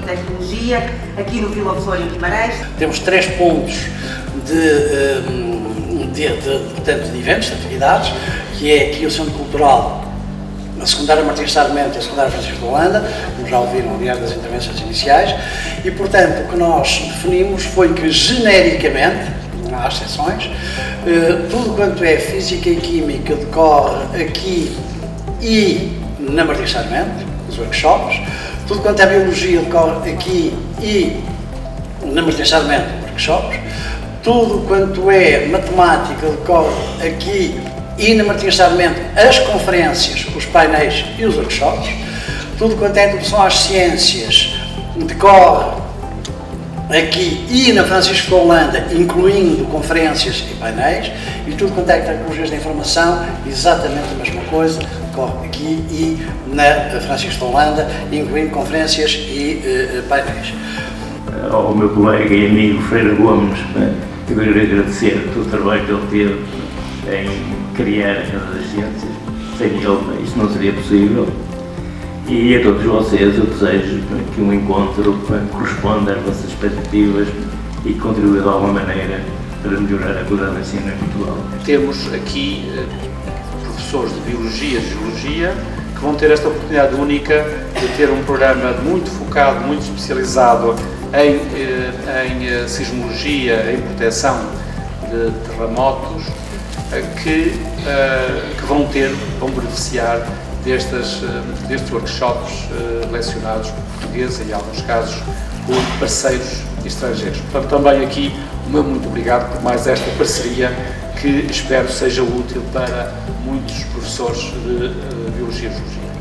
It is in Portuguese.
Tecnologia, aqui no Vila Flório Guimarães. Temos 3 pontos de eventos, de atividades, que é aqui o Centro Cultural, a secundária Martins Sarmento e a secundária Francisco de Holanda, como já ouviram, aliás, das intervenções iniciais, e, portanto, o que nós definimos foi que, genericamente, não há exceções, tudo quanto é Física e Química decorre aqui e na Martins Sarmento, os workshops, tudo quanto é Biologia decorre aqui e na Martins Sarmento, workshops, tudo quanto é Matemática decorre aqui e na Martins Sarmento, as conferências, os painéis e os workshops, tudo quanto é Introdução às Ciências decorre aqui e na Francisco de Holanda, incluindo conferências e painéis, e tudo quanto é Tecnologias da Informação, exatamente a mesma coisa, decorre aqui e na Francisco de Holanda, incluindo conferências e painéis. Ao meu colega e amigo Freire Gomes, eu queria agradecer todo o trabalho que ele teve em criar a Casa das Ciências. Sem ele isto não seria possível. E a todos vocês eu desejo que um encontro corresponda às vossas expectativas e contribua de alguma maneira para melhorar a qualidade do ensino em Portugal. Temos aqui professores de Biologia e Geologia que vão ter esta oportunidade única de ter um programa muito focado, muito especializado em sismologia, em proteção de terremotos, que vão beneficiar destes workshops lecionados por portugueses e, em alguns casos, por parceiros estrangeiros. Portanto, também aqui o meu muito obrigado por mais esta parceria que espero seja útil para muitos professores de Biologia e Geologia.